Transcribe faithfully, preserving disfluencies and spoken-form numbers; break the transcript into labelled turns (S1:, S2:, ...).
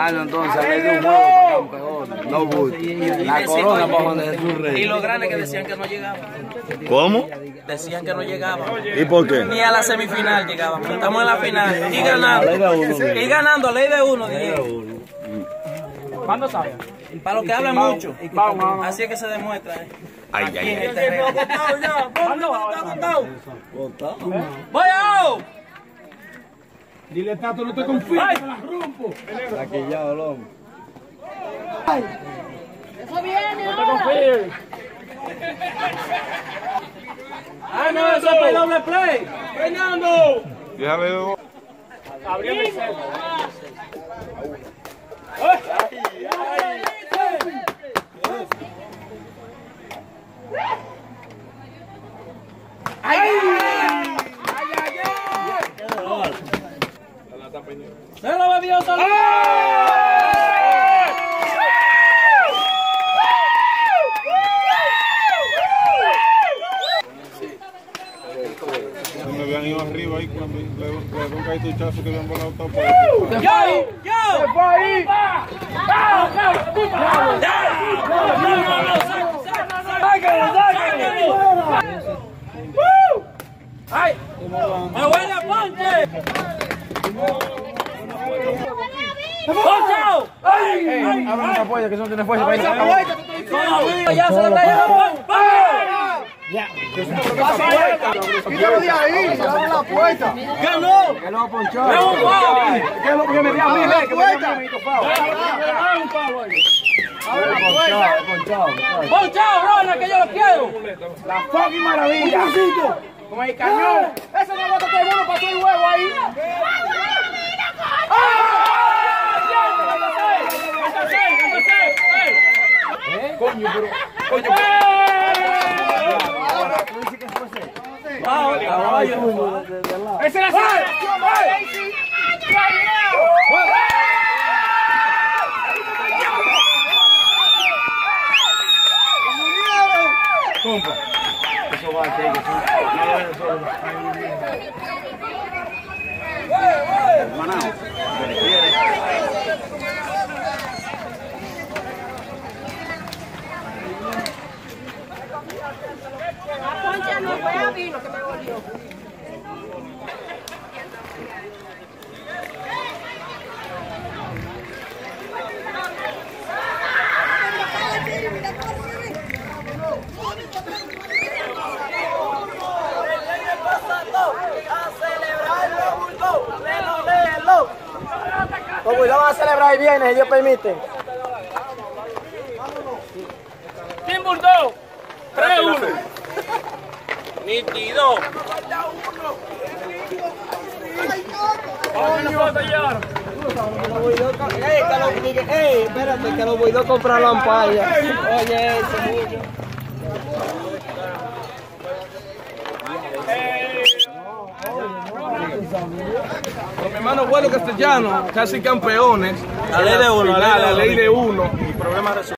S1: Ganando entonces, le dio un juego para campeón. No good. La corona para Juan de Jesús Rey.
S2: Y los grandes que decían que no llegaban.
S3: ¿Cómo?
S2: Decían que no llegaban.
S3: ¿Y por qué?
S2: Ni a la semifinal llegaban. Estamos en la final. Y ganando. Y ganando a ley de uno.
S4: ¿Cuándo sale?
S2: Para los que hablan mucho. Así es que se demuestra. ¿eh?
S3: Ay, ay,
S2: En
S3: ay.
S2: el terreno.
S4: ¿Cuándo va?
S2: ¡Voy a!
S4: Dile, Tato, no te confíes, me la rompo.
S1: Aquí ya, Olón.
S5: Eso viene,
S4: No te confíes.
S2: ¡Ah, no! ¡Eso es doble play!
S4: ¡Fernando!
S3: Déjame ver.
S4: Gabriel Mercedes.
S2: ¡Se lo bebió solo!
S3: Me habían ido arriba ahí cuando le dio un caituchazo que habían volado todo por aquí.
S2: ¡Yo! ¡Yo!
S4: ¡Se fue ahí!
S2: ¡Ay! ¡Me huele a ponche! ¡Poncho! ¡Ay!
S4: Abran esa puerta, que eso no tiene fuerza.
S2: ¡Ya se lo está llevando!
S4: Quítalo de ahí, abre la puerta.
S2: ¡Ganó!
S4: Que no ha ponchado.
S2: ¡Es un foul!
S4: Que no, porque me dio a mí, ve, que me dio a mí, amiguito, foul. Abre la puerta.
S2: ¡Ponchao, Ronald, que yo lo quiero!
S4: La fucking maravilla. Como el cañón. Eso no bota todo el mundo para todo el huevo ahí. Coño, pero. Coño, ¡ese la sabe!
S1: Compa. Eso va a ser que son. Hermanao.
S5: La concha no fue a vino que me volvió.
S4: Como ya van a celebrar y viene, Dios permite.
S2: ¡Team Bulldog! tres uno. Nítido.
S4: Ey, espérate, que lo voy a comprar la ampalla. Oye, eso mucho. Los hermanos buenos castellanos, casi campeones.
S2: La ley de uno,
S4: La ley de uno. Y problema resuelto.